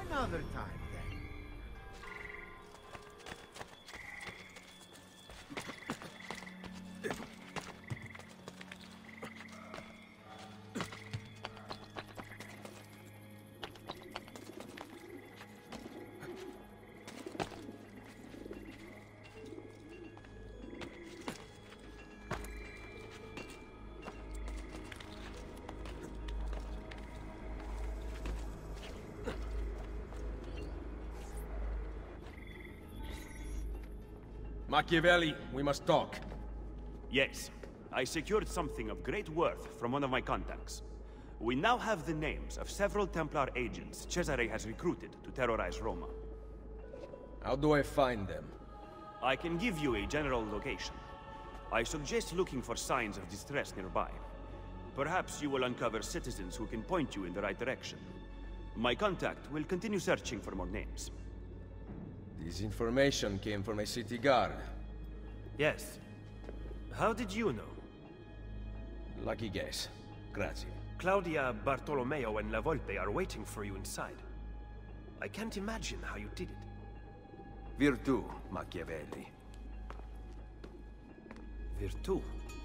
Another time, then. Machiavelli, we must talk. Yes. I secured something of great worth from one of my contacts. We now have the names of several Templar agents Cesare has recruited to terrorize Roma. How do I find them? I can give you a general location. I suggest looking for signs of distress nearby. Perhaps you will uncover citizens who can point you in the right direction. My contact will continue searching for more names. This information came from a city guard. Yes. How did you know? Lucky guess. Grazie. Claudia, Bartolomeo, and La Volpe are waiting for you inside. I can't imagine how you did it. Virtù, Machiavelli. Virtù?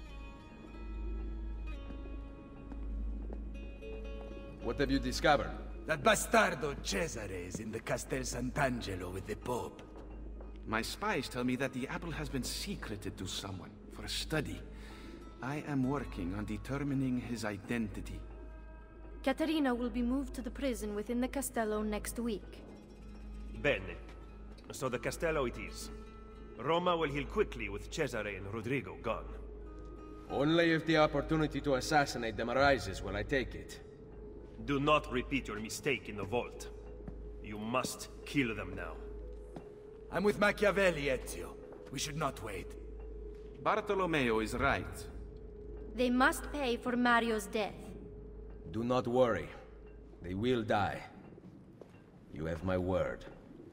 What have you discovered? That bastardo Cesare is in the Castel Sant'Angelo with the Pope. My spies tell me that the apple has been secreted to someone for a study. I am working on determining his identity. Caterina will be moved to the prison within the Castello next week. Bene. So the Castello it is. Roma will heal quickly with Cesare and Rodrigo gone. Only if the opportunity to assassinate them arises will I take it. Do not repeat your mistake in the vault. You must kill them now. I'm with Machiavelli, Ezio. We should not wait. Bartolomeo is right. They must pay for Mario's death. Do not worry. They will die. You have my word.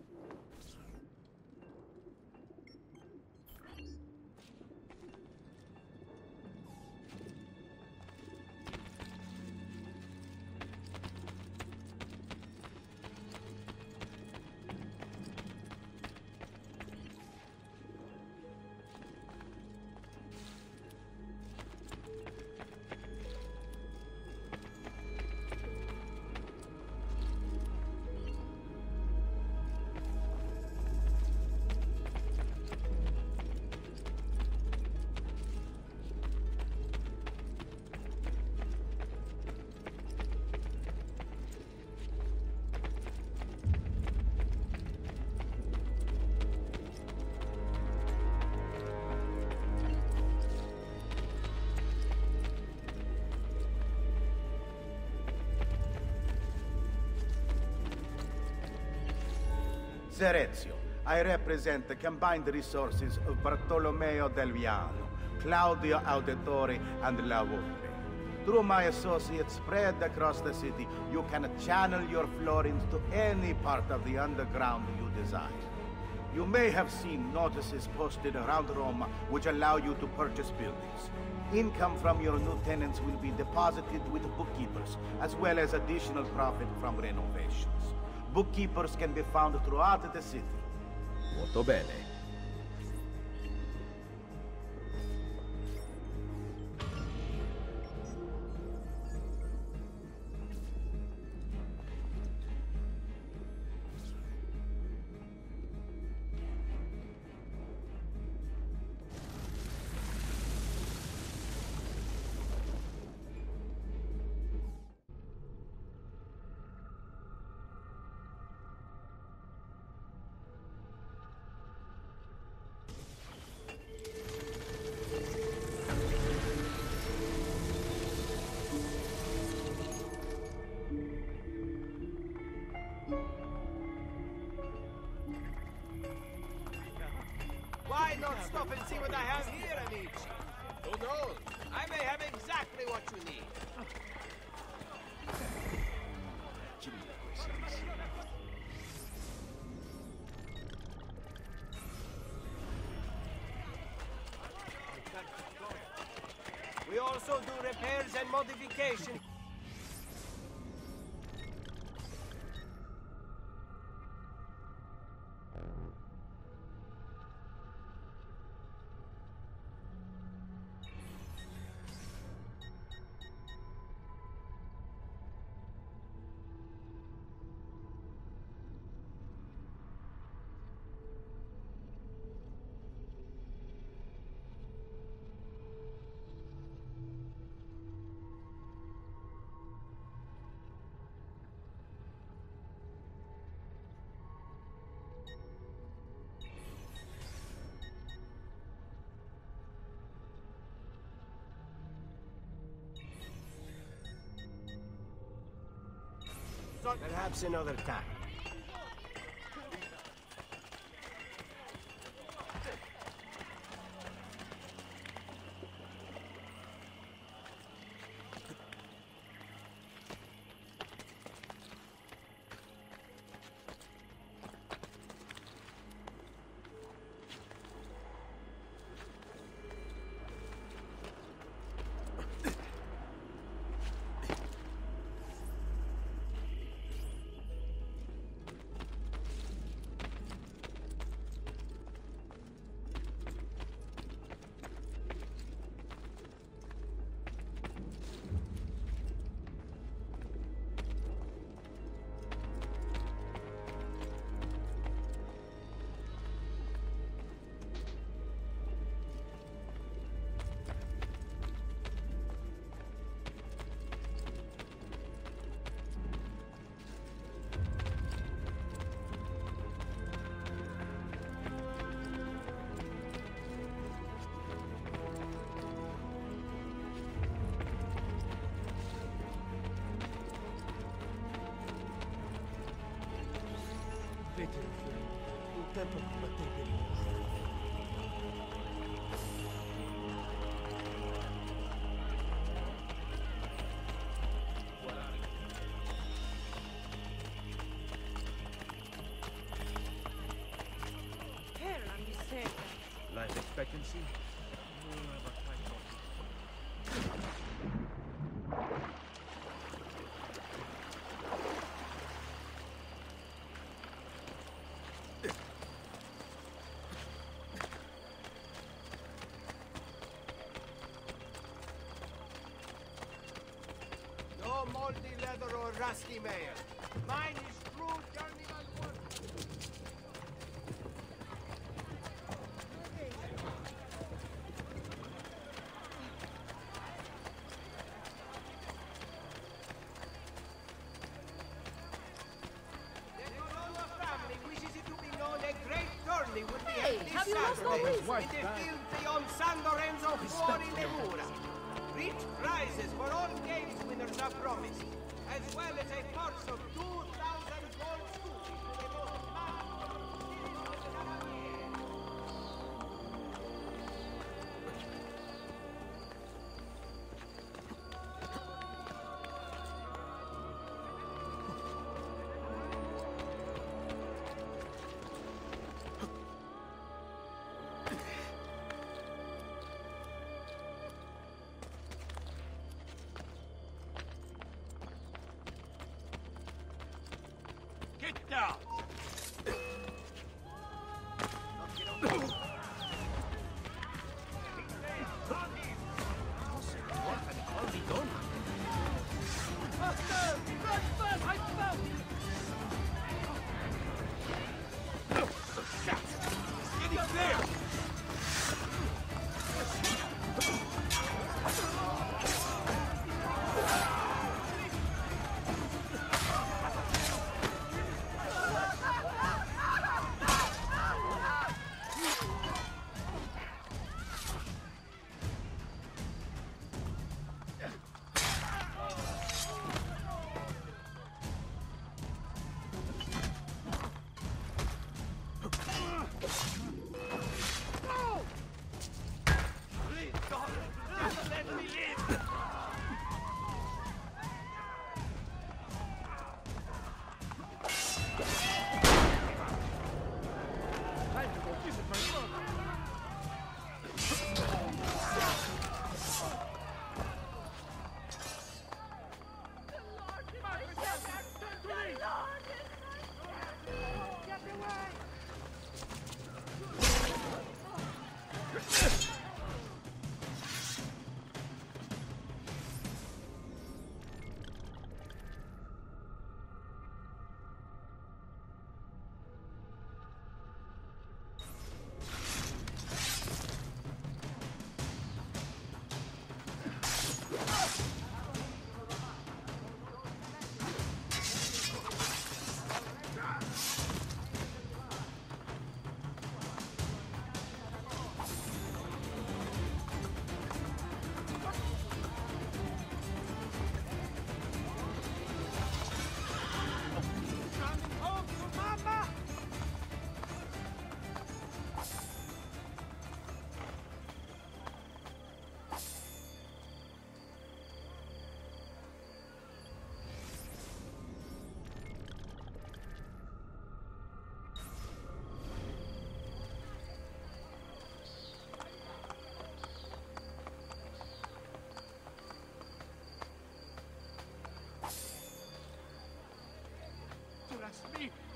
Ezio, I represent the combined resources of Bartolomeo del Viano, Claudio Auditore, and La Volpe. Through my associates spread across the city, you can channel your florins to any part of the underground you desire. You may have seen notices posted around Roma which allow you to purchase buildings. Income from your new tenants will be deposited with bookkeepers, as well as additional profit from renovations. Bookkeepers can be found throughout the city. Molto bene. Why not stop and see what I have here, amici? Who knows? I may have exactly what you need. We also do repairs and modifications. Perhaps another time. Un tempo combattente. Life expectancy? No moldy leather or rusty mail. Mine is true journeyman work. The Colonna family wishes it to be known a great tourney will be held this Saturday in the field beyond San Lorenzo fuori le mura. Rich prizes for all games winners are promised, as well as a purse of 2,000 gold scudi to the most Get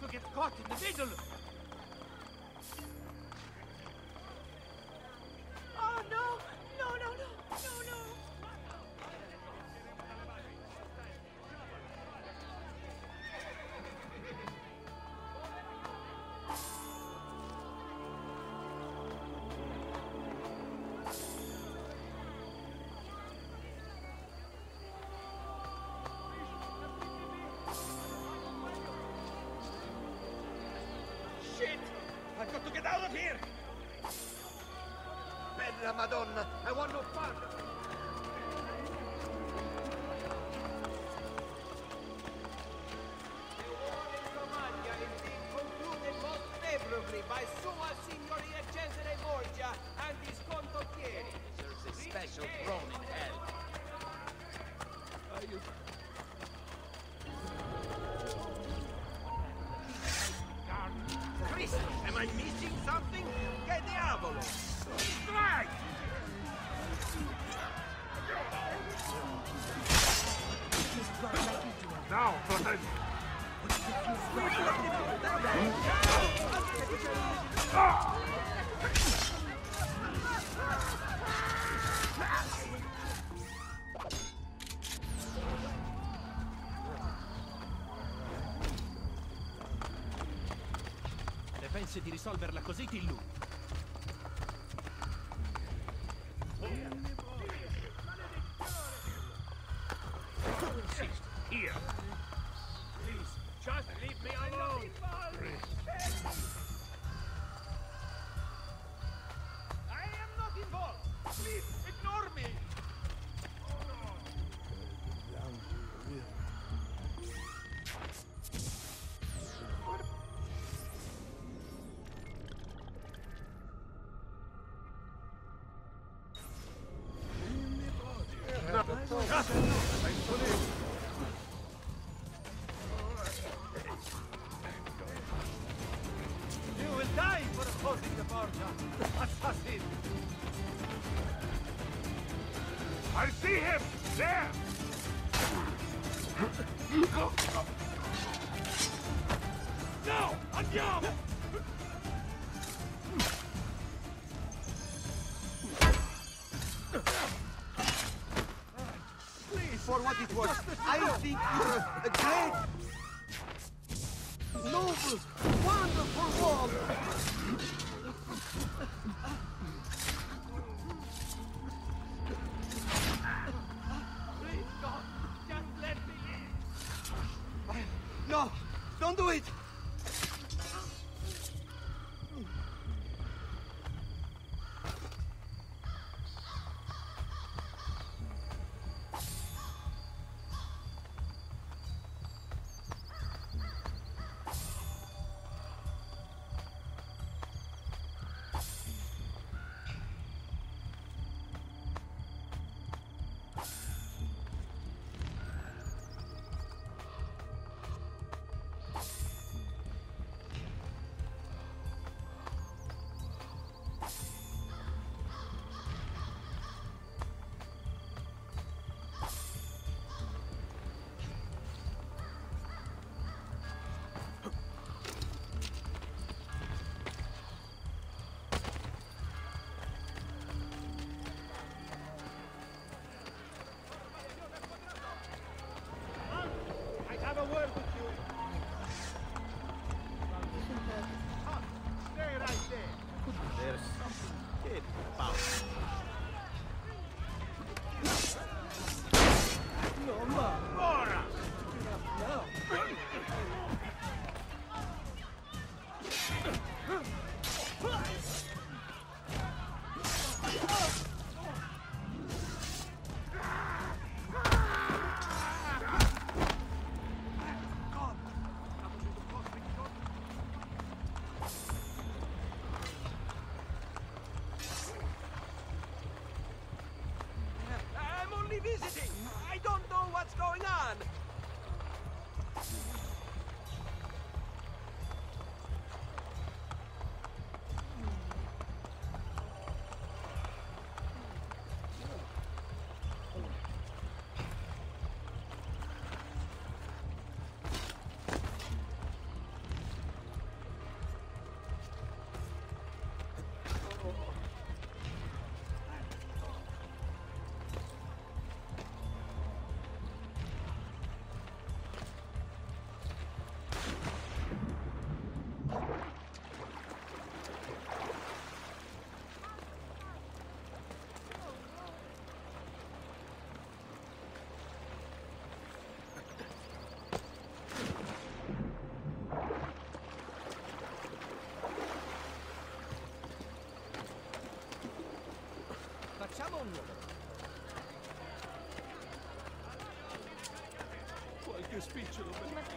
to get caught in the middle! Oh, no! No, no, no! No, no! Shit! I've got to get out of here! Bella Madonna! I want no part of it! The war in Romagna is being concluded most favorably by Sua Signoria Cesare Borgia and his condottieri. There's a special throne in hell. Christ, am I missing something? Che diavolo! Strike! Now, fratelli! Se pensi di risolverla così, ti illudo. Here. Please, just leave me alone. I am not involved. Please, ignore me. You will die for opposing the Borgia, assassin! I see him! There! No! Andiamo! Please, for what it was, I think you're a great, noble, wonderful warrior! Please, God, just let me live! No! Don't do it! I have a word with you. Stay right there. There's something hid about it. No, ma. Ora! No. I'm only visiting. I don't know what's going on. Facciamo un numero. Qualche spicciolo per...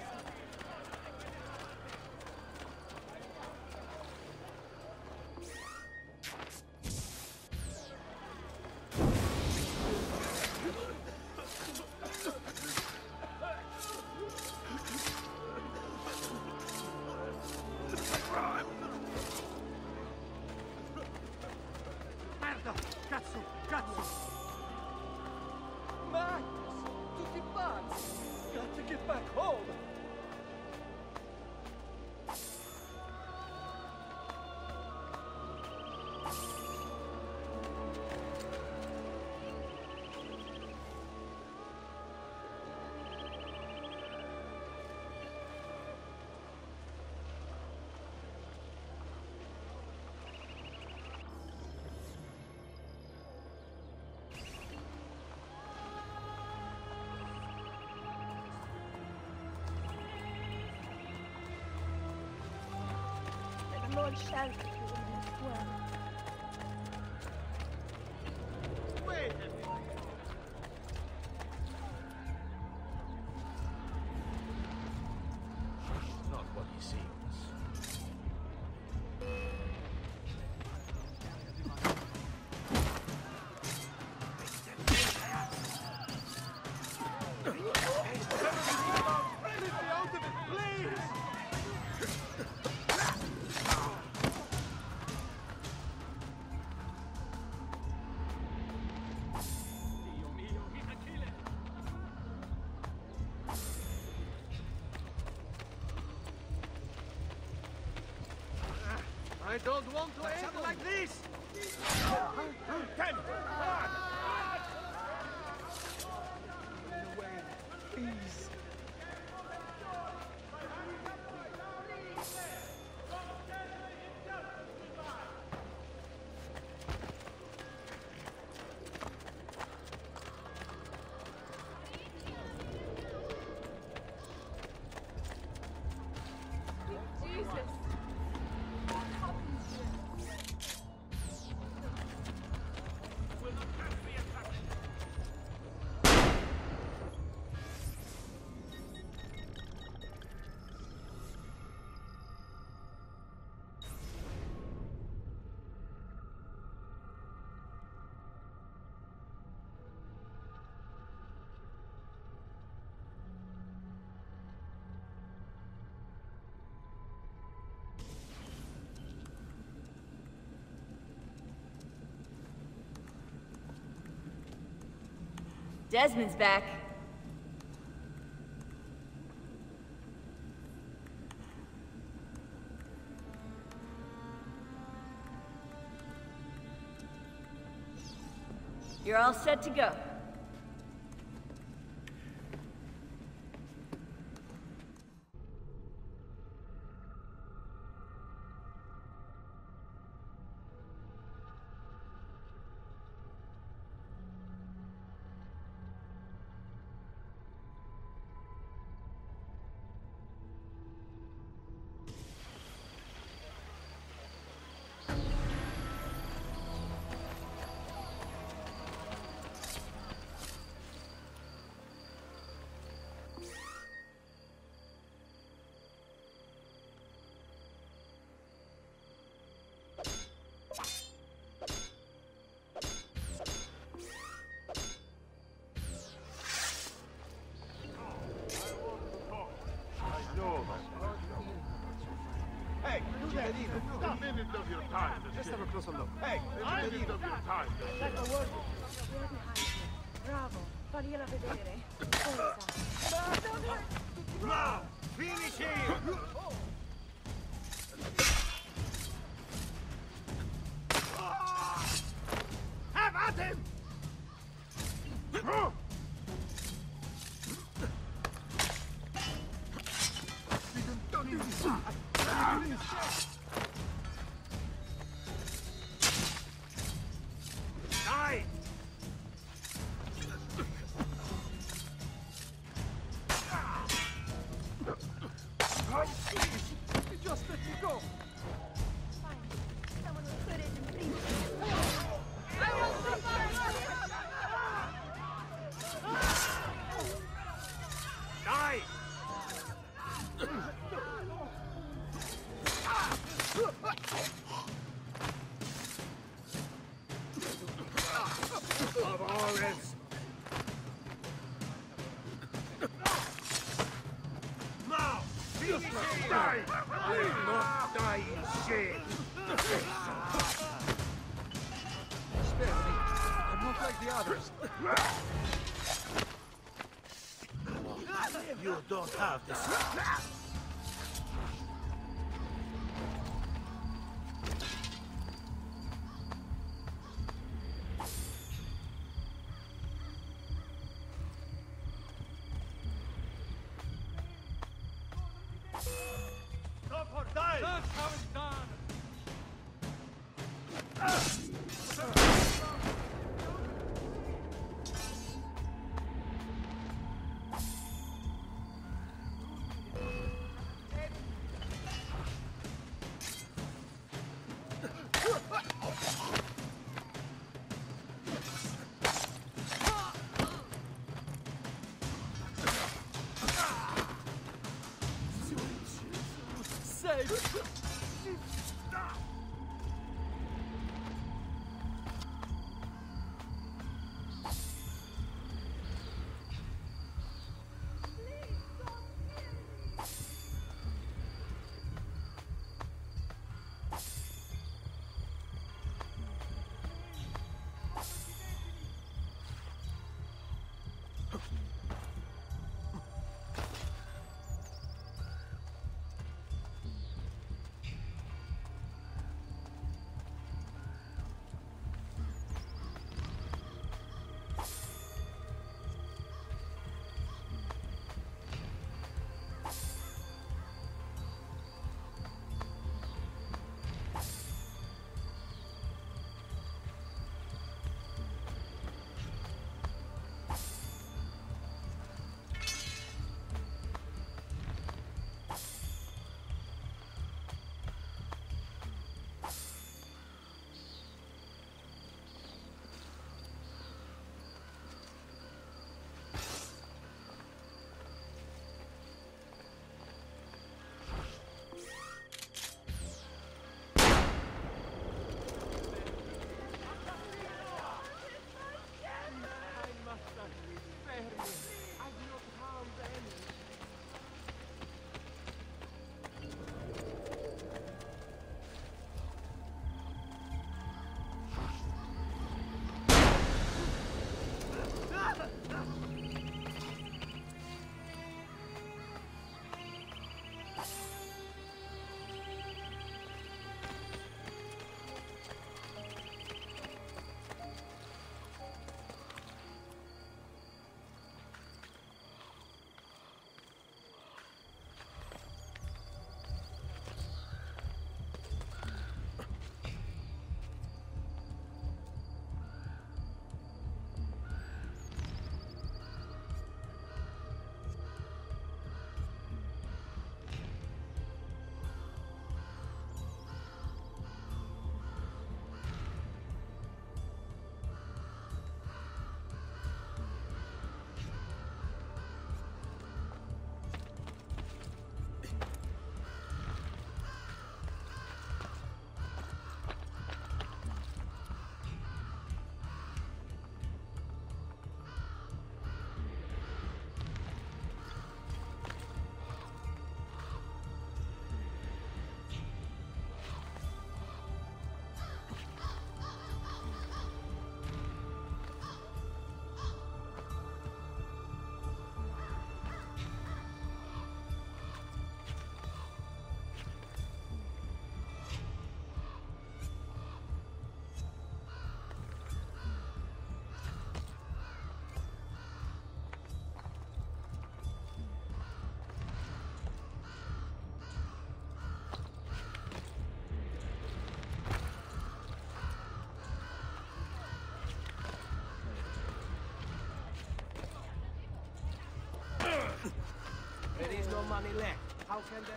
Lord shelter to them as well. Wait a minute. Not what he seems. I don't want to end like this! Please. Desmond's back. You're all set to go. Hey, a minute of your time. Just have a closer look. Hey, a minute of your time. Bravo, fagliela vedere. Forza. Now, finish him! Have at him! Die! Die! I'll not die in shame! Spare me. I'm not like the others. You don't have this. That's how it's done. There is no money left. How can that...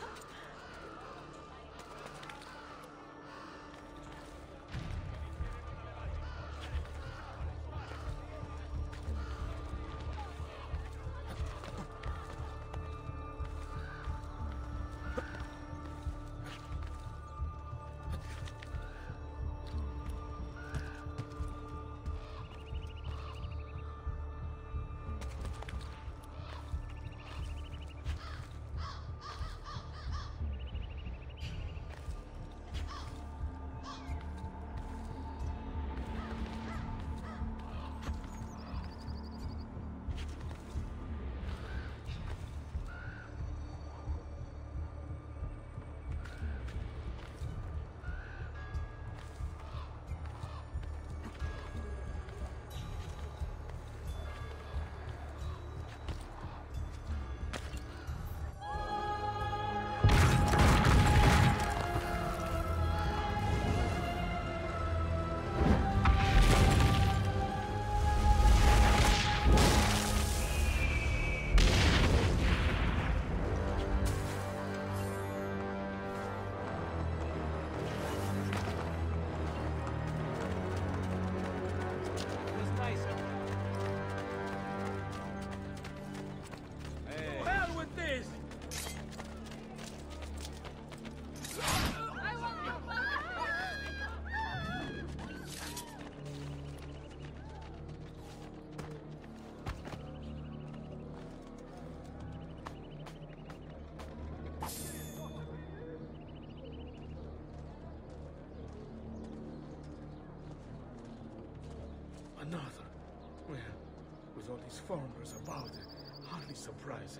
Another. Well, with all these foreigners about, hardly surprising.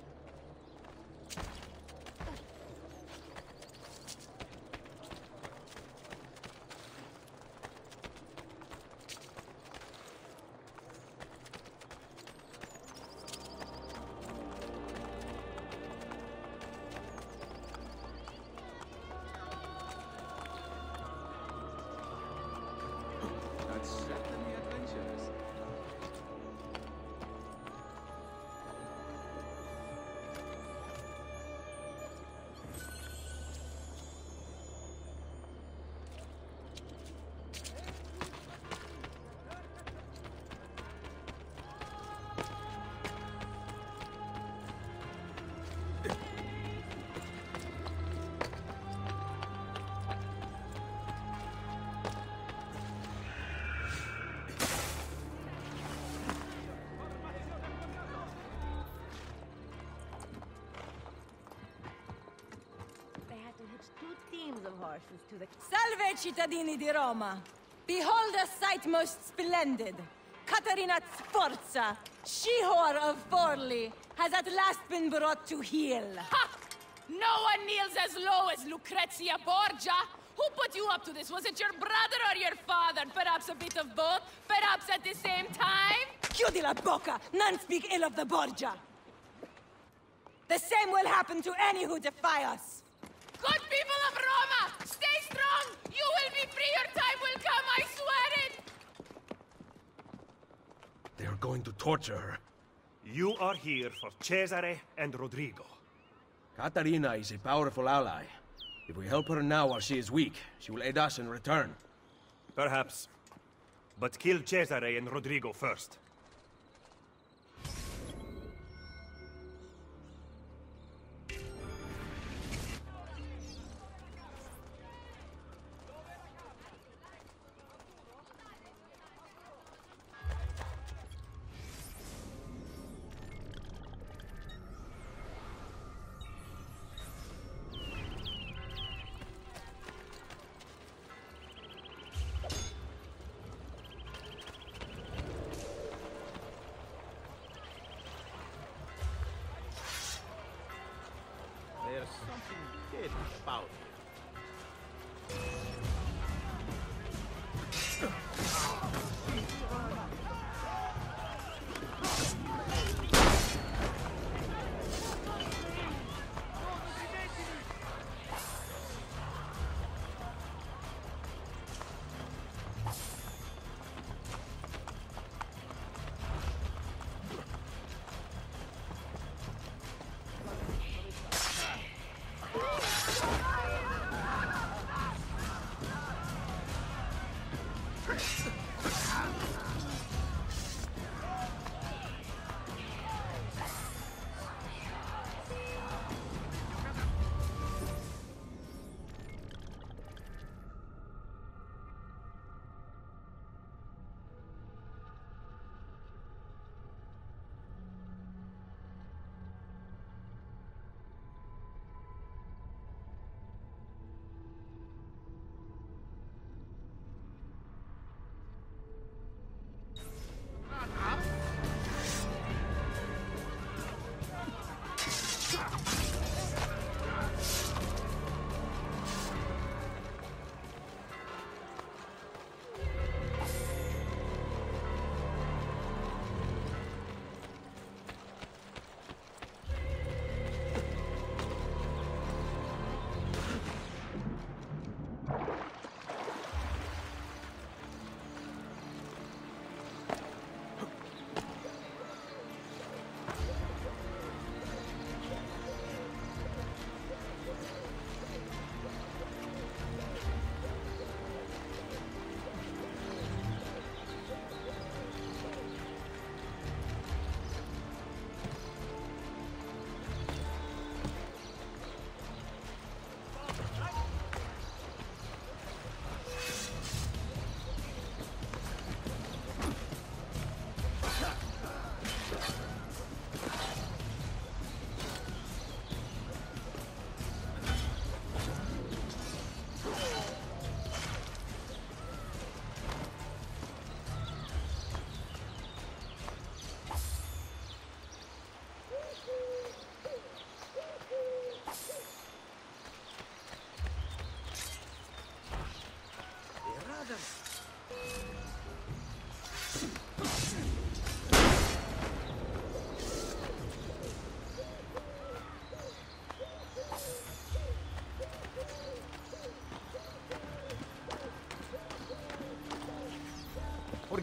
That's certainly adventurous. They had to hitch 2 teams of horses to the... Salve, cittadini di Roma! Behold a sight most splendid! Caterina Sforza, she-whore of Forli, has at last been brought to heel. Ha! No one kneels as low as Lucrezia Borgia! Who put you up to this? Was it your brother or your father? Perhaps a bit of both? Perhaps at the same time? Chiudi la bocca! None speak ill of the Borgia! The same will happen to any who defy us! Good people of Roma! Stay strong! You will be free! Your time will come, I swear it! They are going to torture her. You are here for Cesare and Rodrigo. Caterina is a powerful ally. If we help her now while she is weak, she will aid us in return. Perhaps. But kill Cesare and Rodrigo first. There's something dead about it.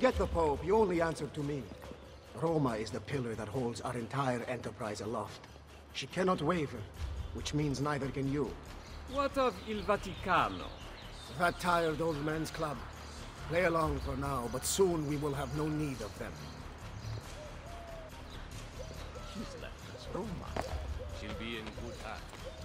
Forget the Pope, you only answer to me. Roma is the pillar that holds our entire enterprise aloft. She cannot waver, which means neither can you. What of Il Vaticano? That tired old man's club. Play along for now, but soon we will have no need of them. She's left us Roma. She'll be in good hands.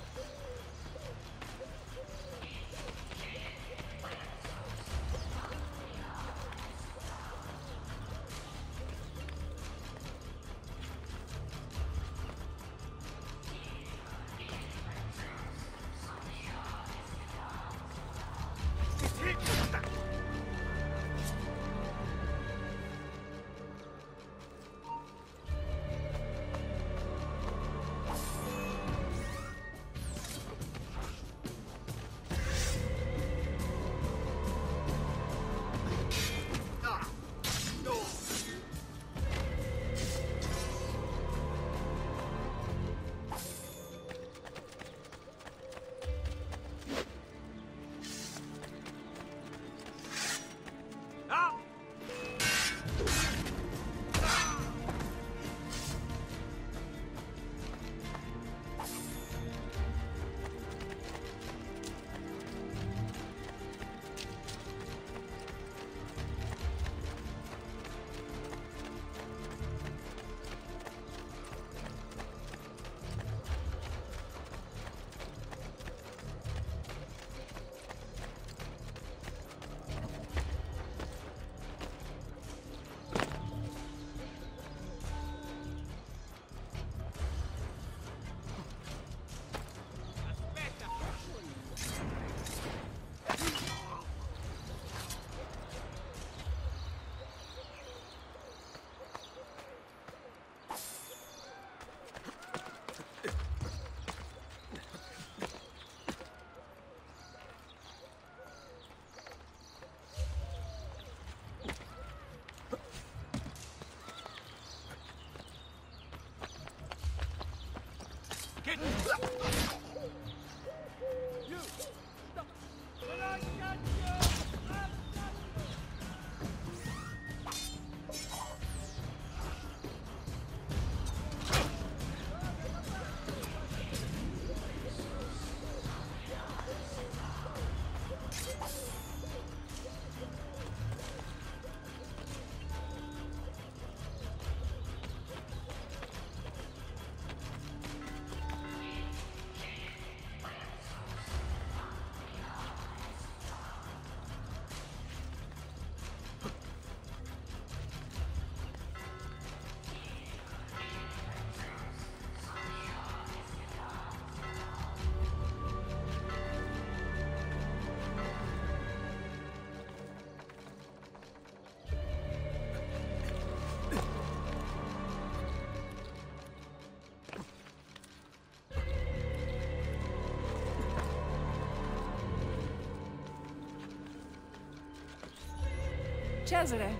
Cesare.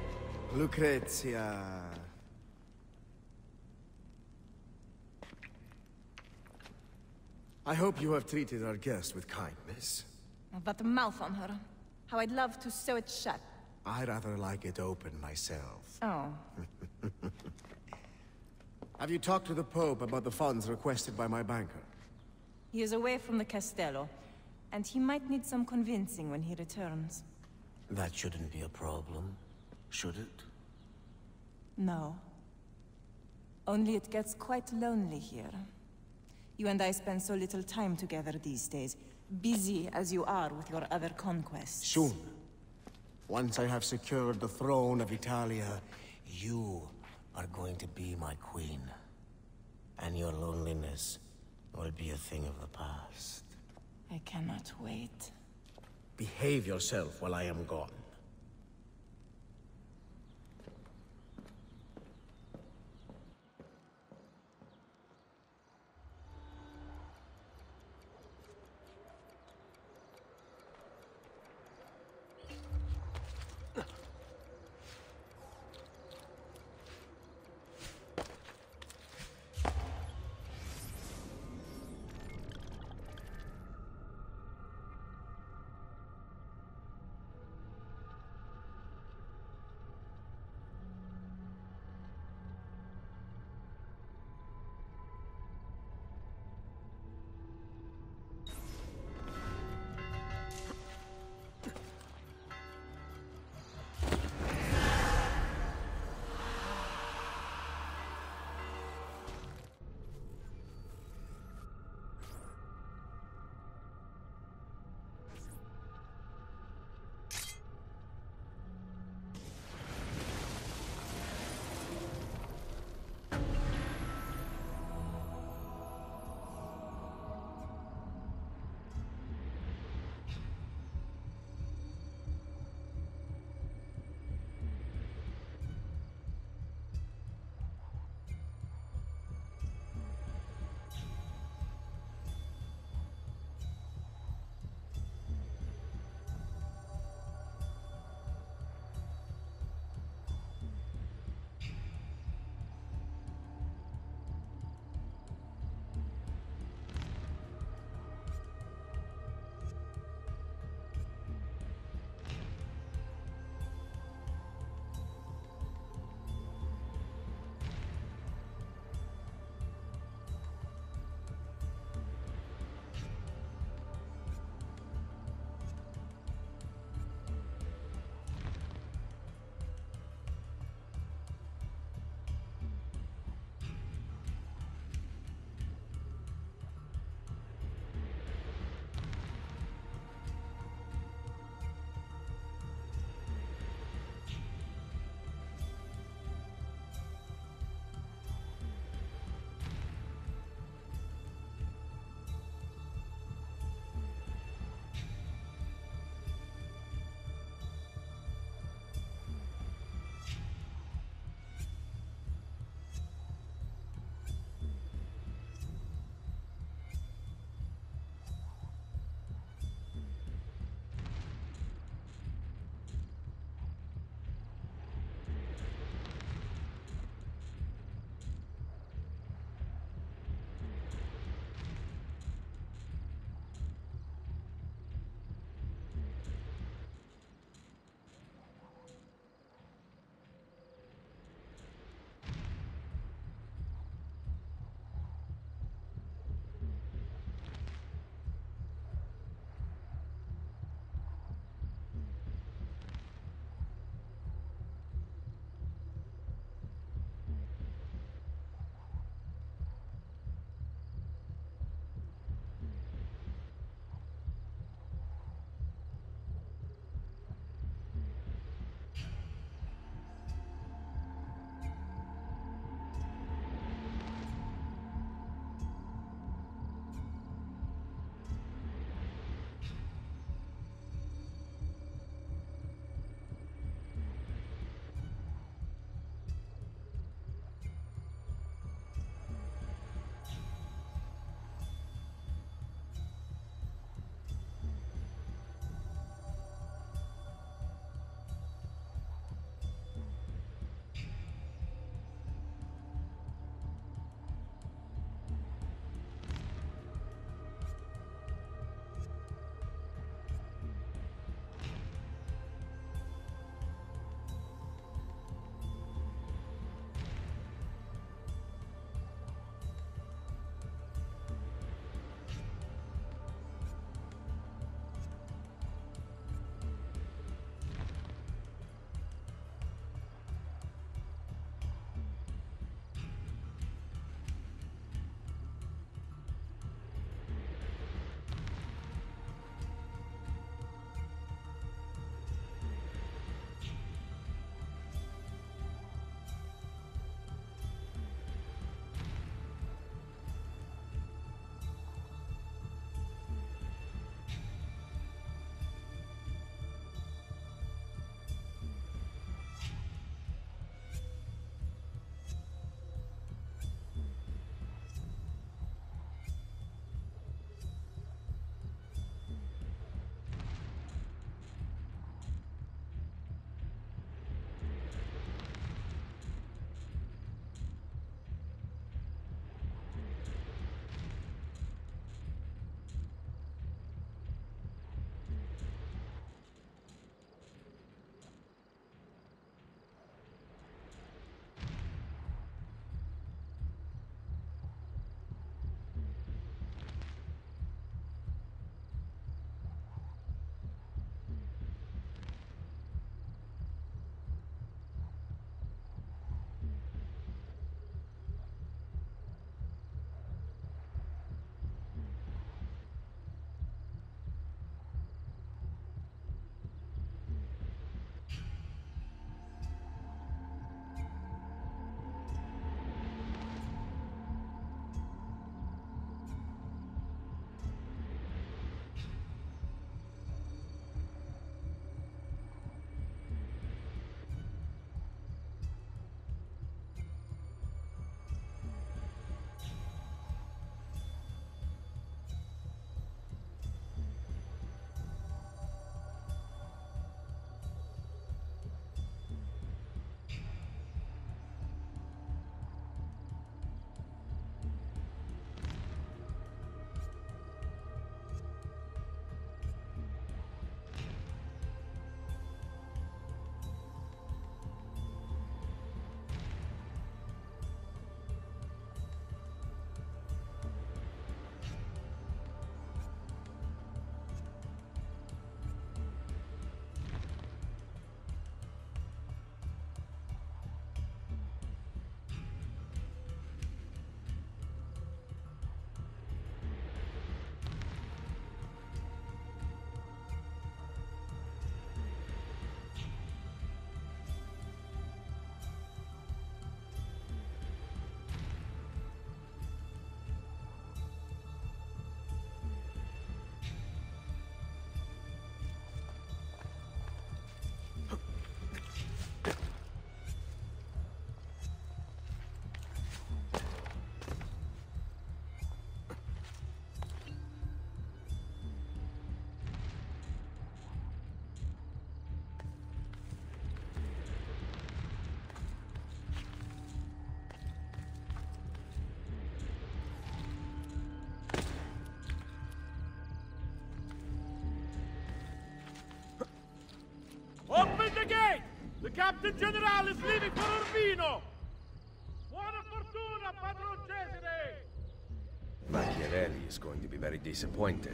Lucrezia. I hope you have treated our guest with kindness. That mouth on her. How I'd love to sew it shut. I rather like it open myself. Oh. Have you talked to the Pope about the funds requested by my banker? He is away from the Castello, and he might need some convincing when he returns. That shouldn't be a problem, should it? No. Only it gets quite lonely here. You and I spend so little time together these days, busy as you are with your other conquests. Soon. Once I have secured the throne of Italia, You are going to be my queen. And your loneliness will be a thing of the past. I cannot wait. behave yourself while I am gone. Captain General is leaving for Urbino! Buona fortuna, Padron Cesare! Machiavelli is going to be very disappointed.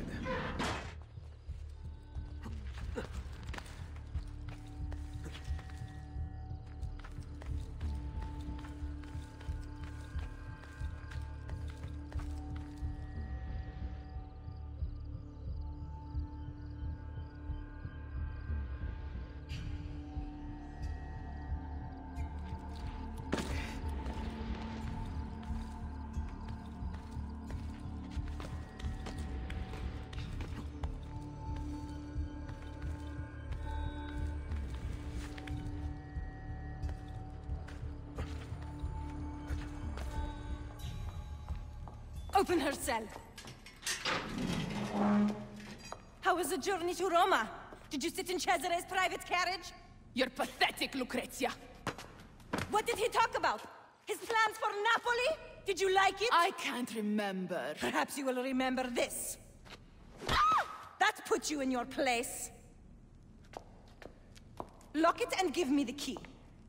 Open her cell. How was the journey to Roma? Did you sit in Cesare's private carriage? You're pathetic, Lucrezia. What did he talk about? His plans for Napoli? Did you like it? I can't remember. Perhaps you will remember this. That puts you in your place. Lock it and give me the key.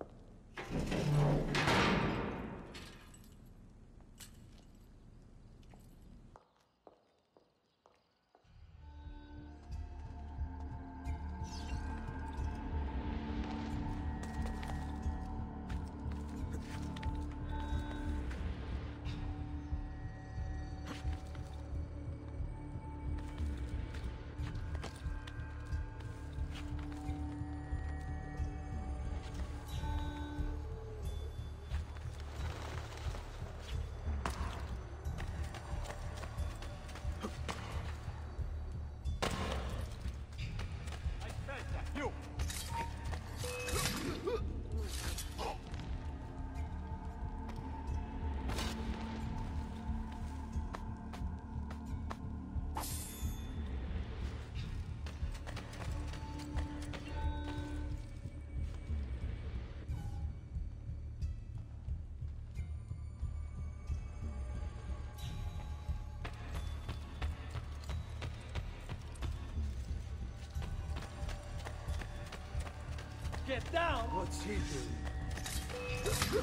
Get down! What's he doing?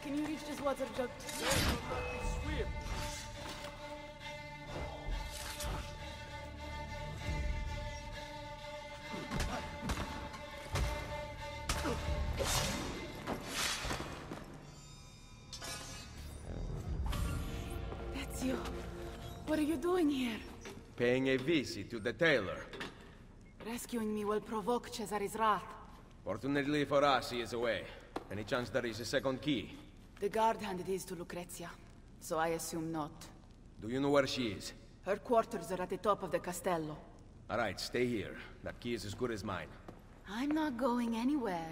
can you reach this water jug? Swim. Ezio, what are you doing here? Paying a visit to the tailor. Rescuing me will provoke Cesare's wrath. Fortunately for us, he is away. Any chance there is a second key? The guard handed his to Lucrezia, so I assume not. Do you know where she is? Her quarters are at the top of the castello. All right, stay here. That key is as good as mine. I'm not going anywhere.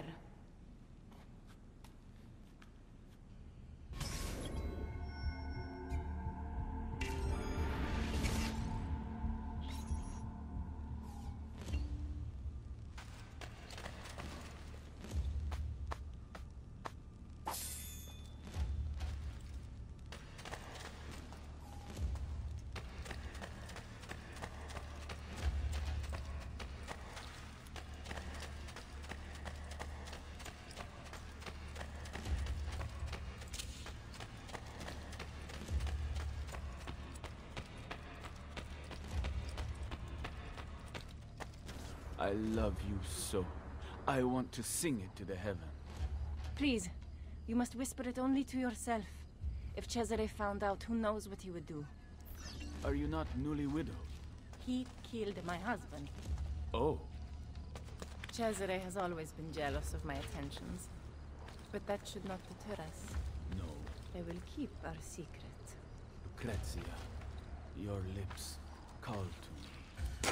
I love you so. I want to sing it to the heaven. Please, you must whisper it only to yourself. If Cesare found out, who knows what he would do. Are you not newly widowed? He killed my husband. Oh. Cesare has always been jealous of my attentions. But that should not deter us. No. I will keep our secret. Lucrezia, your lips call to me.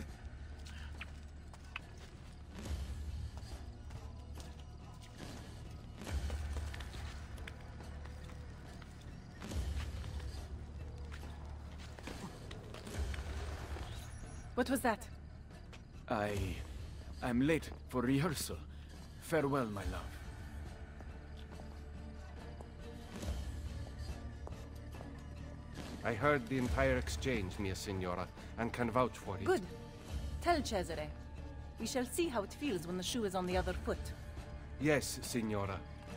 What was that? I'm late for rehearsal. Farewell, my love. I heard the entire exchange, mia signora, and can vouch for it. Good. Tell Cesare. We shall see how it feels when the shoe is on the other foot. Yes, signora.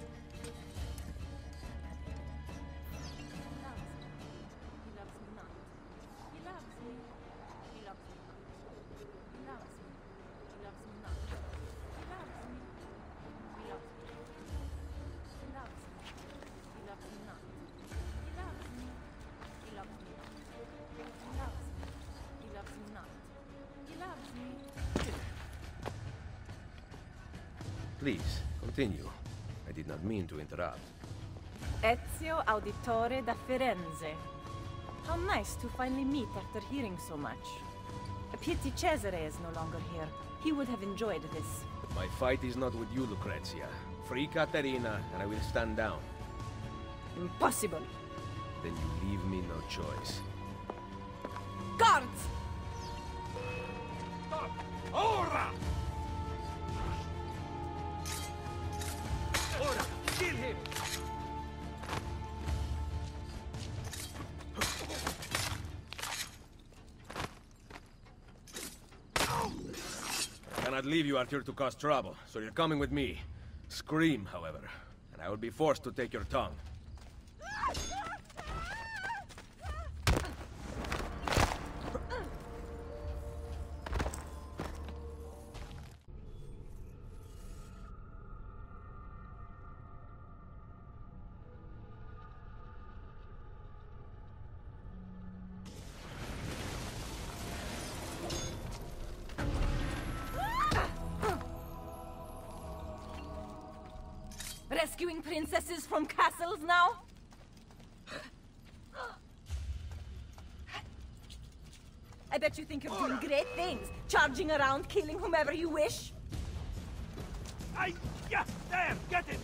Please, continue. I did not mean to interrupt. Ezio Auditore da Firenze. How nice to finally meet after hearing so much. A pity Cesare is no longer here. He would have enjoyed this. But my fight is not with you, Lucrezia. Free Caterina, and I will stand down. Impossible. Then you leave me no choice. Guards! Stop! Ora! Ora! Kill him! I cannot leave you out here to cause trouble, so you're coming with me. Scream, however, and I will be forced to take your tongue. Rescuing princesses from castles now? I bet you think you're doing great things, charging around, killing whomever you wish. Yeah, there, get it!